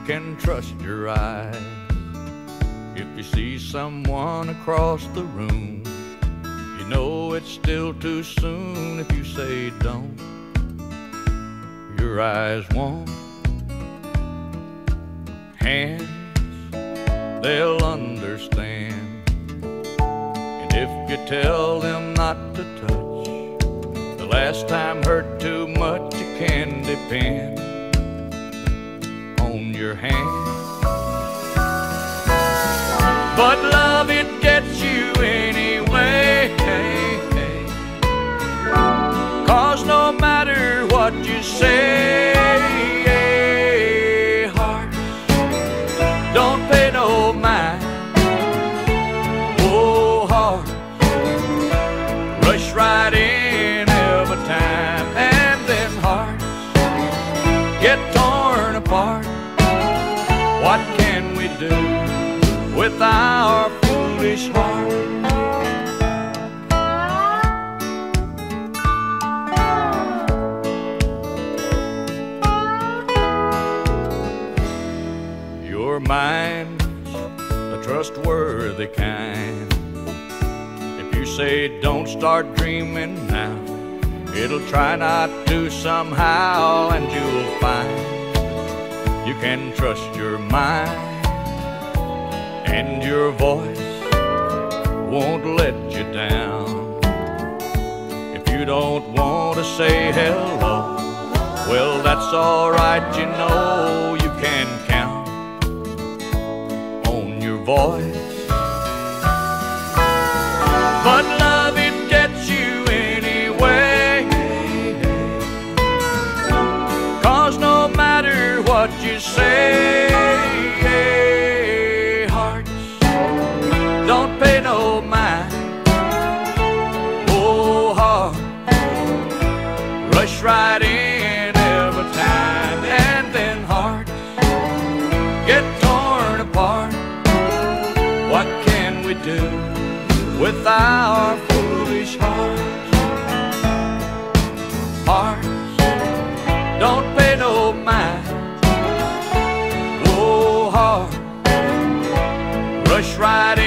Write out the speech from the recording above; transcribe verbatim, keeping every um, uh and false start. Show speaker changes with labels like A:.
A: can trust your eyes. If you see someone across the room, you know it's still too soon if you say don't. Your eyes won't. Hands, they'll understand. And if you tell them not to touch, the last time hurt too much, you can depend on your hand. But love, it gets you anyway, 'cause no matter what you say, hearts don't pay no mind. Oh, hearts rush right in every time, and then hearts get torn apart. What can we do with our foolish heart? Your mind's a trustworthy kind. If you say don't start dreaming now, it'll try not to somehow, and you'll find you can trust your mind. And your voice won't let you down. If you don't want to say hello, well, that's all right, you know you can count on your voice. But love, it gets you anyway, 'cause no matter what you say, don't pay no mind. Oh, heart rush right in every time, and then hearts get torn apart. What can we do with our foolish hearts? Hearts don't pay no mind. Oh, heart rush right in